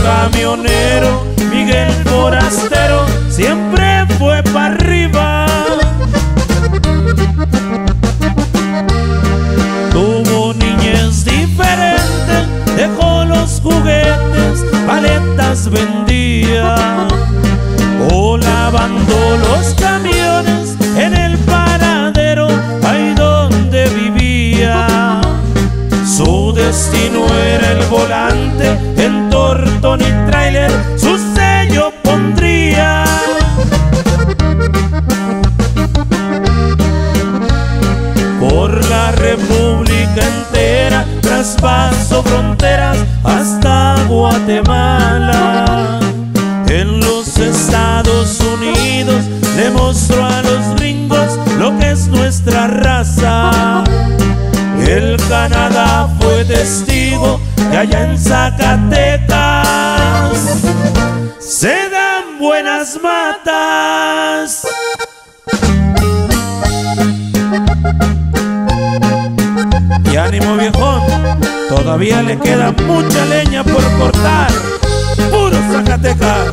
camionero, Miguel forastero, siempre fue para arriba. Tuvo niñez diferente, dejó los juguetes, paletas vendía, o lavando los camiones en el paradero, ahí donde vivía. Su destino era el volante, en Tortón y Trailer su sello pondría. Por la República entera, traspaso fronteras hasta Guatemala. En los Estados Unidos le mostró a los gringos lo que es nuestra raza. El Canadá fue testigo que allá en Zacatecas se dan buenas matas. Y ánimo, viejón, todavía le queda mucha leña por cortar. Puro Zacatecas.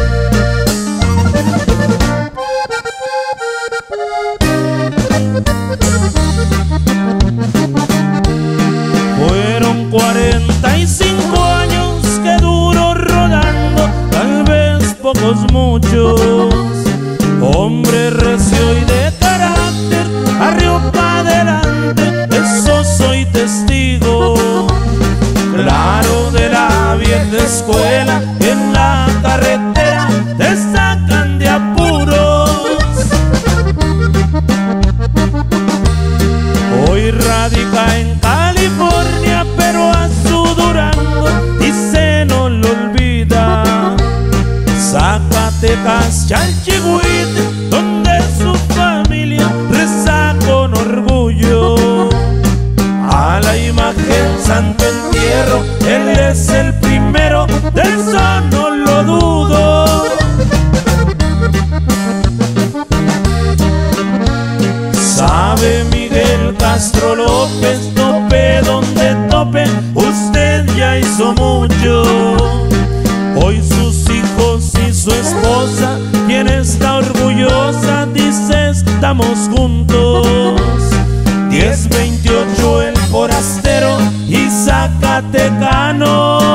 Fueron 45 años que duró rodando, tal vez pocos, muchos. Hombre recio y de carácter, arrió pa' adelante, eso soy testigo. Claro, de la vieja escuela, en la carretera te sacan de apuros. Hoy radica en California, pero a su Durango dice no lo olvida. Zacatecas, Chalchihuite, donde su familia reza con orgullo a la imagen Santo Entierro. Él es el primero, de eso no lo dudo. Sabe Miguel Castro López, tope donde tope, usted ya hizo mucho. Hoy sus hijos y su esposa, quien está orgullosa, dice estamos juntos. 1028 el forastero y zacatecano.